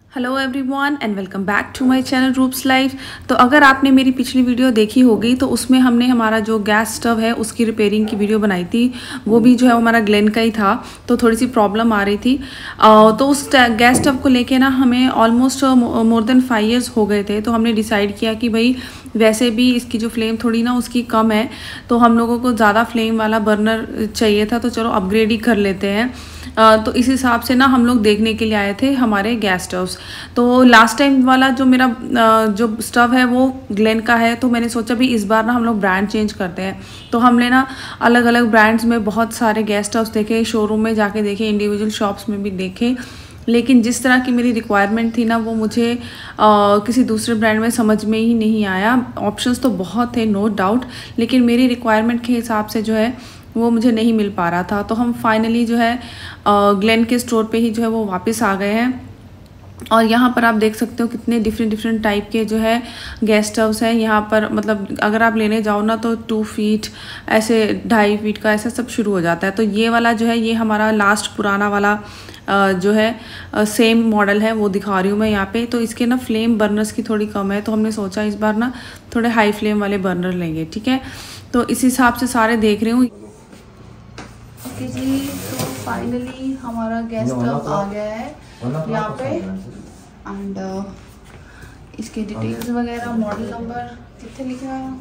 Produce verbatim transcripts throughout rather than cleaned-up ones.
Hello everyone and welcome back to my channel Roops life. तो अगर आपने मेरी पिछली वीडियो देखी होगी तो उसमें हमने हमारा जो गैस स्टव है उसकी रिपेयरिंग की वीडियो बनाई थी। वो भी जो है हमारा ग्लेन का ही था, तो थोड़ी सी प्रॉब्लम आ रही थी। तो उस गैस स्टव को लेके ना हमें almost more than five years हो गए थे। तो हमने डिसाइड किया कि भाई वैसे भी इसकी जो फ्लेम थोड़ी ना उसकी कम है, तो हम लोगों को ज़्यादा फ्लेम वाला बर्नर चाहिए था, तो चलो अपग्रेड ही कर लेते हैं। Uh, तो इस हिसाब से ना हम लोग देखने के लिए आए थे हमारे गैस स्टव्स। तो लास्ट टाइम वाला जो मेरा uh, जो स्टव है वो ग्लेन का है, तो मैंने सोचा भी इस बार ना हम लोग ब्रांड चेंज करते हैं। तो हमने ना अलग अलग ब्रांड्स में बहुत सारे गैस स्टव्स देखे, शोरूम में जाके देखे, इंडिविजुअल शॉप्स में भी देखे, लेकिन जिस तरह की मेरी रिक्वायरमेंट थी ना वो मुझे आ, किसी दूसरे ब्रांड में समझ में ही नहीं आया। ऑप्शंस तो बहुत थे नो डाउट, लेकिन मेरी रिक्वायरमेंट के हिसाब से जो है वो मुझे नहीं मिल पा रहा था। तो हम फाइनली जो है ग्लेन के स्टोर पे ही जो है वो वापस आ गए हैं। और यहाँ पर आप देख सकते हो कितने डिफरेंट डिफरेंट टाइप के जो है गैस स्टव्स हैं यहाँ पर। मतलब अगर आप लेने जाओ ना तो टू फीट ऐसे ढाई फीट का ऐसा सब शुरू हो जाता है। तो ये वाला जो है ये हमारा लास्ट पुराना वाला जो है सेम मॉडल है वो दिखा रही हूँ मैं यहाँ पे। तो इसके ना फ्लेम बर्नर्स की थोड़ी कम है, तो हमने सोचा इस बार ना थोड़े हाई फ्लेम वाले बर्नर लेंगे। ठीक है, तो इस हिसाब से सारे देख रही हूँ। ओके जी, तो फाइनली हमारा गैस स्टव आ गया है यहाँ पे। एंड uh, इसके डिटेल्स वगैरह, मॉडल नंबर कितने लिखा है।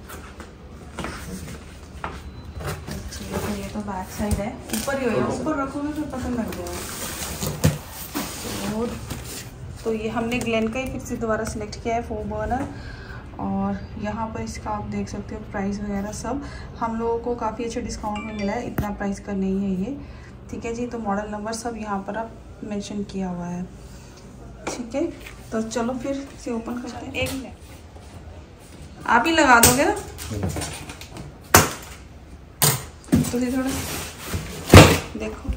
अच्छा, तो ये तो बैक साइड है, ऊपर ही हो, ऊपर रखोगे फिर पता लग जाएगा। तो, तो ये हमने ग्लेन का ही फिर से दोबारा सिलेक्ट किया है फोर बर्नर। और यहाँ पर इसका आप देख सकते हो प्राइस वगैरह सब हम लोगों को काफ़ी अच्छे डिस्काउंट में मिला है, इतना प्राइस का नहीं है ये। ठीक है जी, तो मॉडल नंबर सब यहाँ पर आप मेंशन किया हुआ है। ठीक है, तो चलो फिर इसे ओपन करते हैं। एक मिनट आप ही लगा दोगे ना, तो ये थोड़ा देखो।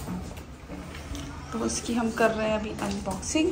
तो इसकी हम कर रहे हैं अभी अनबॉक्सिंग।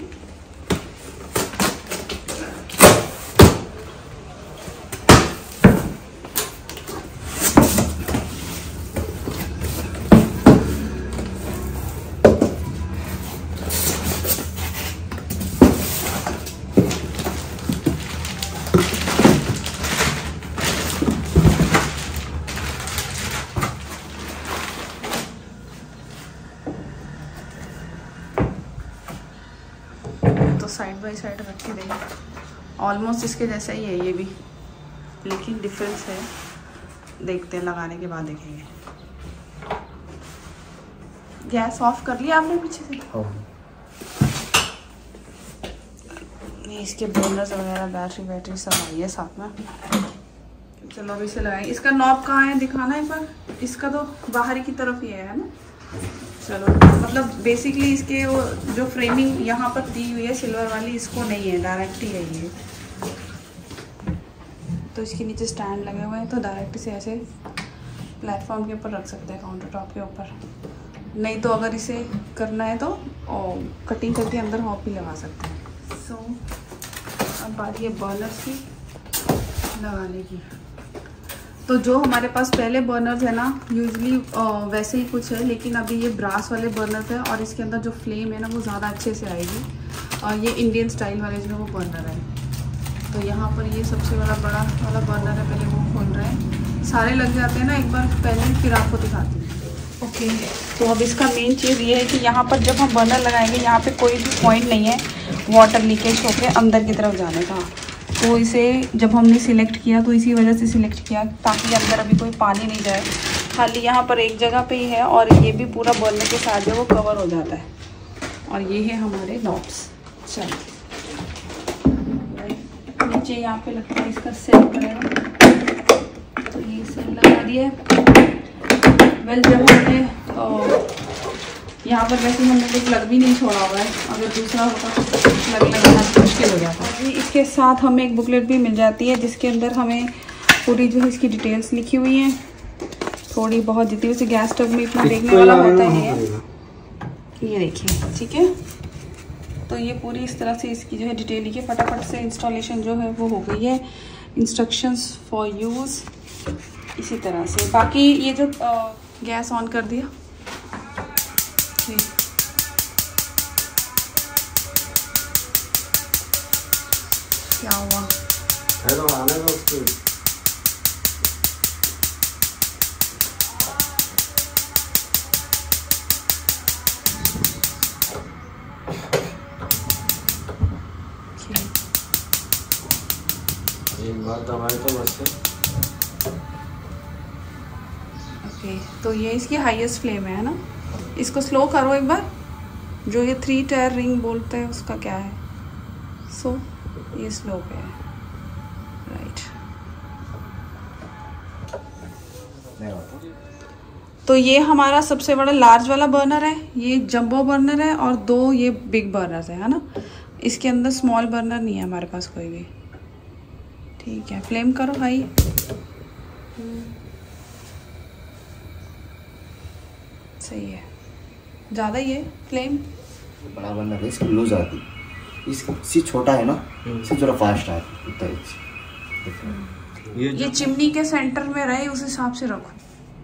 तो साइड बाय साइड रख के देखें, ऑलमोस्ट इसके जैसा ही है ये भी, लेकिन डिफरेंस है। देखते हैं, लगाने के बाद देखेंगे। गैस ऑफ कर लिया आपने पीछे से? नहीं, इसके बर्नर्स वगैरह, बैटरी बैटरी सब आई है साथ में। चलो अभी इसे लगाएंगे। इसका नॉब कहाँ है दिखाना एक बार। इसका तो बाहरी की तरफ ही है ना। चलो, मतलब बेसिकली इसके वो जो फ्रेमिंग यहाँ पर दी हुई है सिल्वर वाली, इसको नहीं है, डायरेक्ट ही है ये। तो इसके नीचे स्टैंड लगे हुए हैं, तो डायरेक्ट से ऐसे प्लेटफॉर्म के ऊपर रख सकते हैं, काउंटर टॉप के ऊपर। नहीं तो अगर इसे करना है तो ओ, कटिंग करके अंदर हॉप भी लगा सकते हैं। सो so, अब बात ये बर्नर्स की लगाने की। तो जो हमारे पास पहले बर्नर्स है ना यूजली वैसे ही कुछ है, लेकिन अभी ये ब्रास वाले बर्नर्स है और इसके अंदर जो फ्लेम है ना वो ज़्यादा अच्छे से आएगी। और ये इंडियन स्टाइल वाले जो वो बर्नर है। तो यहाँ पर ये सबसे बड़ा बड़ा वाला बर्नर है, पहले वो खोल रहे हैं। सारे लग जाते हैं ना एक बार पहले, फिर आपको दिखाती हूँ। ओके, तो अब इसका मेन चीज़ ये है कि यहाँ पर जब हम बर्नर लगाएंगे यहाँ पर कोई भी पॉइंट नहीं है वाटर लीकेज होकर अंदर की तरफ जाने का। तो इसे जब हमने सिलेक्ट किया तो इसी वजह से सिलेक्ट किया ताकि अंदर अभी कोई पानी नहीं जाए। खाली यहाँ पर एक जगह पे ही है और ये भी पूरा बर्नर के साथ जो वो कवर हो जाता है। और ये है हमारे नॉब्स। चलो, नीचे यहाँ पे लगता है इसका सेल वगैरह, तो ये सेल लगा दिया। वेल, जब हमने यहाँ पर वैसे हमने कोई प्लग भी नहीं छोड़ा हुआ है, अगर दूसरा होता तो प्लग लगाना मुश्किल हो जाता है। इसके साथ हमें एक बुकलेट भी मिल जाती है जिसके अंदर हमें पूरी जो है इसकी डिटेल्स लिखी हुई हैं, थोड़ी बहुत, जितनी वैसे गैस स्टव में इतना देखने वाला होता ही है। ये देखिए, ठीक है। तो ये पूरी इस तरह से इसकी जो है डिटेल लिखी है। फटाफट से इंस्टॉलेशन जो है वो हो गई है। इंस्ट्रक्शंस फॉर यूज़ इसी तरह से। बाकी ये जो गैस ऑन कर दिया, क्या हुआ? हेलो, आने दो उसको। एक बार दबाए तो बस से। ओके, तो ये इसकी हाईएस्ट फ्लेम है ना। इसको स्लो करो एक बार। जो ये थ्री टायर रिंग बोलते हैं उसका क्या है? सो so, ये स्लो पे है, राइट। तो ये हमारा सबसे बड़ा लार्ज वाला बर्नर है, ये जंबो बर्नर है, और दो ये बिग बर्नर्स है, है ना। इसके अंदर स्मॉल बर्नर नहीं है हमारे पास कोई भी। ठीक है, फ्लेम करो भाई। सही है, ज़्यादा ही है फ्लेम। बड़ा बर्नर है, इसकी लूज आती है, इससे छोटा है ना, इससे थोड़ा फास्ट आती है। ये, ये चिमनी के सेंटर में रहे उस हिसाब से रखो।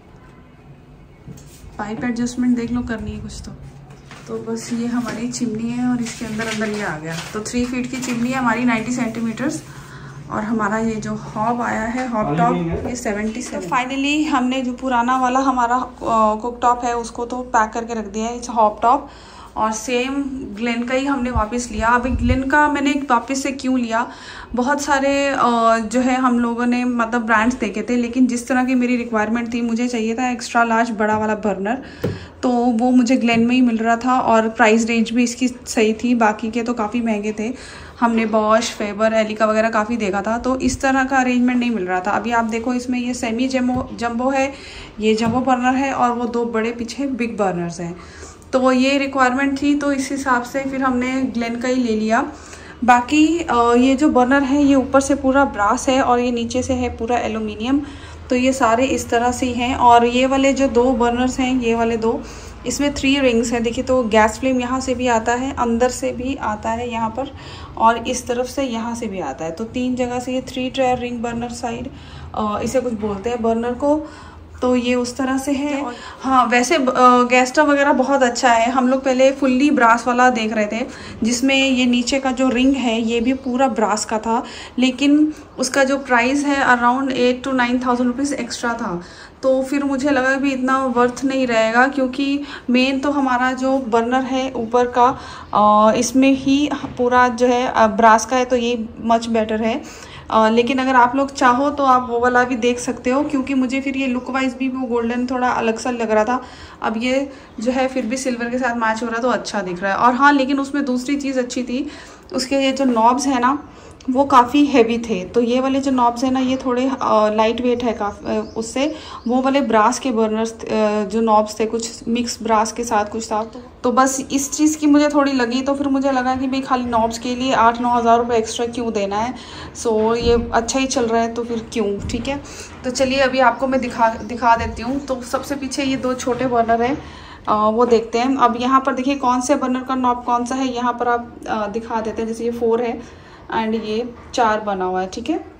पाइप एडजस्टमेंट देख लो, करनी है कुछ तो। तो बस ये हमारी चिमनी है और इसके अंदर अंदर ये आ गया। तो थ्री फीट की चिमनी है हमारी, नाइन्टी सेंटीमीटर्स। और हमारा ये जो हॉब आया है, हॉब टॉप, ये सेवेंटी सेवन। फाइनली हमने जो पुराना वाला हमारा कुक टॉप है उसको तो पैक करके रख दिया है, इट्स हॉब टॉप। और सेम ग्लेन का ही हमने वापस लिया। अभी ग्लेन का मैंने वापस से क्यों लिया, बहुत सारे जो है हम लोगों ने मतलब ब्रांड्स देखे थे, लेकिन जिस तरह की मेरी रिक्वायरमेंट थी, मुझे चाहिए था एक्स्ट्रा लार्ज बड़ा वाला बर्नर, तो वो मुझे ग्लेन में ही मिल रहा था। और प्राइस रेंज भी इसकी सही थी, बाकी के तो काफ़ी महंगे थे। हमने बॉश, फेबर, एलिका वगैरह काफ़ी देखा था, तो इस तरह का अरेंजमेंट नहीं मिल रहा था। अभी आप देखो, इसमें ये सेमी जम्बो जम्बो है, ये जम्बो बर्नर है, और वो दो बड़े पीछे बिग बर्नर्स हैं। तो ये रिक्वायरमेंट थी, तो इस हिसाब से फिर हमने ग्लेन का ही ले लिया। बाकी ये जो बर्नर है ये ऊपर से पूरा ब्रास है और ये नीचे से है पूरा एलुमिनियम। तो ये सारे इस तरह से हैं। और ये वाले जो दो बर्नर्स हैं, ये वाले दो, इसमें थ्री रिंग्स हैं। देखिए, तो गैस फ्लेम यहाँ से भी आता है, अंदर से भी आता है यहाँ पर, और इस तरफ से यहाँ से भी आता है। तो तीन जगह से ये three tier ring burner side, इसे कुछ बोलते हैं बर्नर को। तो ये उस तरह से है। हाँ, वैसे गैस स्टव वगैरह बहुत अच्छा है। हम लोग पहले फुल्ली ब्रास वाला देख रहे थे, जिसमें ये नीचे का जो रिंग है ये भी पूरा ब्रास का था, लेकिन उसका जो प्राइस है around eight to nine thousand rupees extra था। तो फिर मुझे लगा भी इतना वर्थ नहीं रहेगा, क्योंकि मेन तो हमारा जो बर्नर है ऊपर का, इसमें ही पूरा जो है ब्रास का है, तो ये मच बेटर है। Uh, लेकिन अगर आप लोग चाहो तो आप वो वाला भी देख सकते हो, क्योंकि मुझे फिर ये लुक वाइज भी वो गोल्डन थोड़ा अलग सा लग रहा था। अब ये जो है फिर भी सिल्वर के साथ मैच हो रहा है, तो अच्छा दिख रहा है। और हाँ, लेकिन उसमें दूसरी चीज़ अच्छी थी, उसके ये जो नॉब्स है ना वो काफ़ी हैवी थे। तो ये वाले जो नॉब्स हैं ना, ये थोड़े लाइट वेट है काफ़ी, उससे वो वाले ब्रास के बर्नर्स जो नॉब्स थे, कुछ मिक्स ब्रास के साथ कुछ था। तो, तो बस इस चीज़ की मुझे थोड़ी लगी। तो फिर मुझे लगा कि भाई खाली नॉब्स के लिए आठ नौ हज़ार रुपये एक्स्ट्रा क्यों देना है। सो ये अच्छा ही चल रहा है, तो फिर क्यों, ठीक है। तो चलिए अभी आपको मैं दिखा दिखा देती हूँ। तो सबसे पीछे ये दो छोटे बर्नर हैं, वो देखते हैं। अब यहाँ पर देखिए कौन से बर्नर का नॉब कौन सा है, यहाँ पर आप आ, दिखा देते हैं। जैसे ये फोर है एंड ये चार बना हुआ है, ठीक है।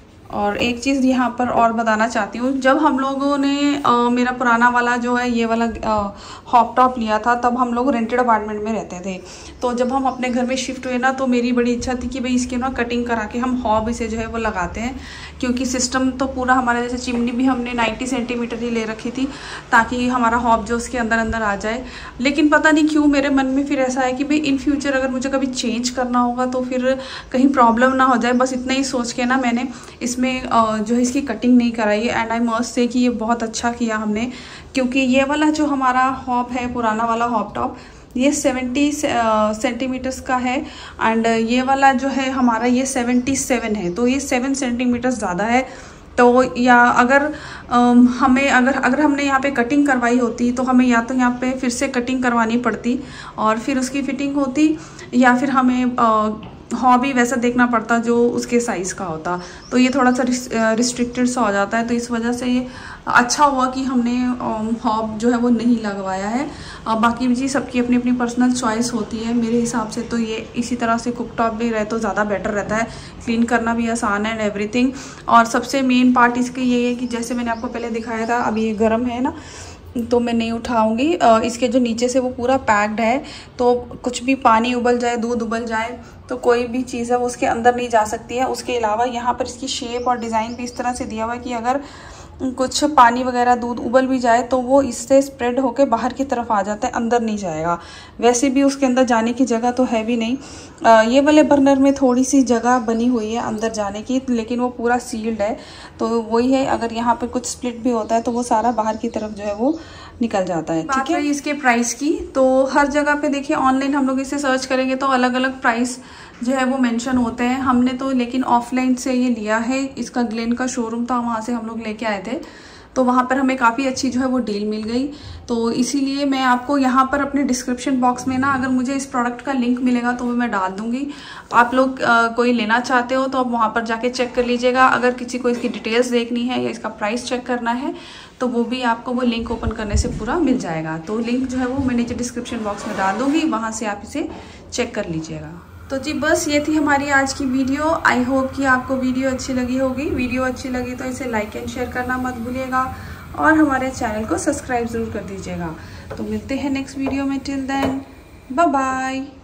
और एक चीज़ यहाँ पर और बताना चाहती हूँ, जब हम लोगों ने आ, मेरा पुराना वाला जो है ये वाला हॉप टॉप लिया था, तब हम लोग रेंटेड अपार्टमेंट में रहते थे। तो जब हम अपने घर में शिफ्ट हुए ना, तो मेरी बड़ी इच्छा थी कि भाई इसकी ना कटिंग करा के हम हॉब इसे जो है वो लगाते हैं, क्योंकि सिस्टम तो पूरा हमारा, जैसे चिमनी भी हमने नाइन्टी सेंटीमीटर ही ले रखी थी, ताकि हमारा हॉब जो उसके अंदर अंदर आ जाए। लेकिन पता नहीं क्यों मेरे मन में फिर ऐसा है कि भाई इन फ्यूचर अगर मुझे कभी चेंज करना होगा तो फिर कहीं प्रॉब्लम ना हो जाए। बस इतना ही सोच के ना मैंने इसमें जो है इसकी कटिंग नहीं कराई है। एंड आई मस्ट से कि ये बहुत अच्छा किया हमने, क्योंकि ये वाला जो हमारा हॉब है, पुराना वाला हॉब टॉप, ये सेवेंटी सेंटीमीटर्स का है। एंड ये वाला जो है हमारा ये सेवेंटी सेवन है, तो ये सेवन सेंटीमीटर्स ज़्यादा है। तो या अगर आ, हमें अगर अगर हमने यहाँ पे कटिंग करवाई होती, तो हमें या तो यहाँ पे फिर से कटिंग करवानी पड़ती और फिर उसकी फिटिंग होती, या फिर हमें आ, हॉबी वैसा देखना पड़ता जो उसके साइज़ का होता। तो ये थोड़ा सा रिस्ट्रिक्टेड सा हो जाता है। तो इस वजह से ये अच्छा हुआ कि हमने हॉब जो है वो नहीं लगवाया है। बाकी जी सबकी अपनी अपनी पर्सनल चॉइस होती है। मेरे हिसाब से तो ये इसी तरह से कुकटॉप भी रहे तो ज़्यादा बेटर रहता है, क्लीन करना भी आसान है एंड एवरीथिंग। और सबसे मेन पार्ट इसकी ये है कि जैसे मैंने आपको पहले दिखाया था, अभी ये गर्म है ना, तो मैं नहीं उठाऊंगी। इसके जो नीचे से वो पूरा पैक्ड है, तो कुछ भी पानी उबल जाए, दूध उबल जाए, तो कोई भी चीज़ है वो उसके अंदर नहीं जा सकती है। उसके अलावा यहाँ पर इसकी शेप और डिज़ाइन भी इस तरह से दिया हुआ है कि अगर कुछ पानी वगैरह दूध उबल भी जाए तो वो इससे स्प्रेड होकर बाहर की तरफ आ जाता है, अंदर नहीं जाएगा। वैसे भी उसके अंदर जाने की जगह तो है भी नहीं। आ, ये वाले बर्नर में थोड़ी सी जगह बनी हुई है अंदर जाने की, लेकिन वो पूरा सील्ड है। तो वही है, अगर यहाँ पर कुछ स्प्लिट भी होता है तो वो सारा बाहर की तरफ जो है वो निकल जाता है। ठीक है, इसके प्राइस की तो हर जगह पे देखिए, ऑनलाइन हम लोग इसे सर्च करेंगे तो अलग अलग प्राइस जो है वो मेंशन होते हैं। हमने तो लेकिन ऑफलाइन से ये लिया है, इसका ग्लेन का शोरूम था, वहाँ से हम लोग लेके आए थे, तो वहाँ पर हमें काफ़ी अच्छी जो है वो डील मिल गई। तो इसीलिए मैं आपको यहाँ पर अपने डिस्क्रिप्शन बॉक्स में ना, अगर मुझे इस प्रोडक्ट का लिंक मिलेगा तो वो मैं डाल दूँगी। आप लोग आ, कोई लेना चाहते हो तो आप वहाँ पर जाके चेक कर लीजिएगा। अगर किसी को इसकी डिटेल्स देखनी है या इसका प्राइस चेक करना है तो वो भी आपको वो लिंक ओपन करने से पूरा मिल जाएगा। तो लिंक जो है वो मैं नीचे डिस्क्रिप्शन बॉक्स में डाल दूँगी, वहाँ से आप इसे चेक कर लीजिएगा। तो जी बस ये थी हमारी आज की वीडियो। आई होप कि आपको वीडियो अच्छी लगी होगी। वीडियो अच्छी लगी तो इसे लाइक एंड शेयर करना मत भूलिएगा और हमारे चैनल को सब्सक्राइब ज़रूर कर दीजिएगा। तो मिलते हैं नेक्स्ट वीडियो में। Till then bye bye.